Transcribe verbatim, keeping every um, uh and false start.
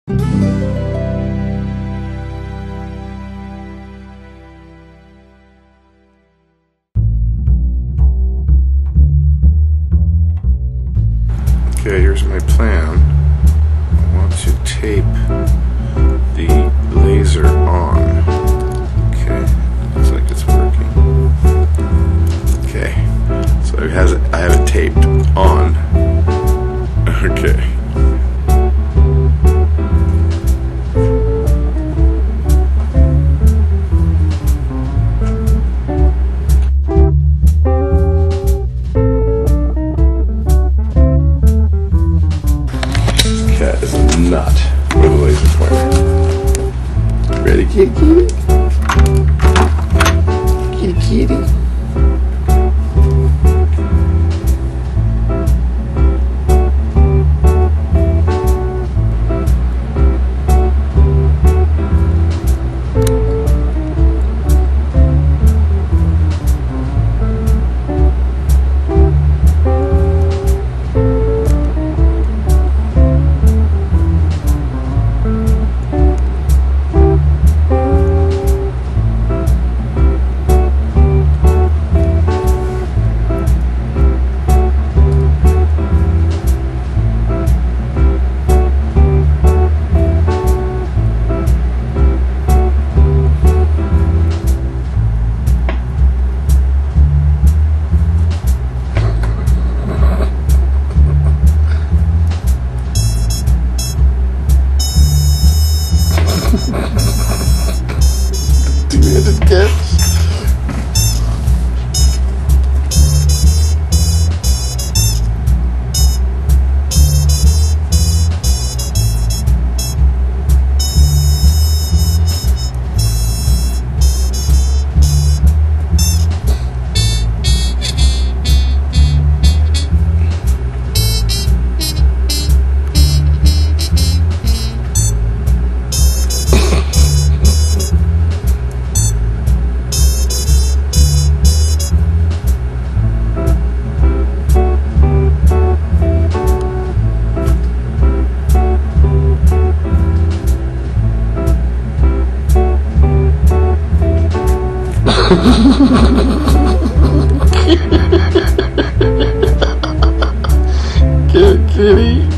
Okay, here's my plan. I want to tape the laser on. Okay, looks like it's working. Okay, so it has it, I have it taped on. Okay. Cat is a nut with a laser pointer. Ready, kitty, kitty? Kitty, kitty. Two-handed catch. Kitty, kitty.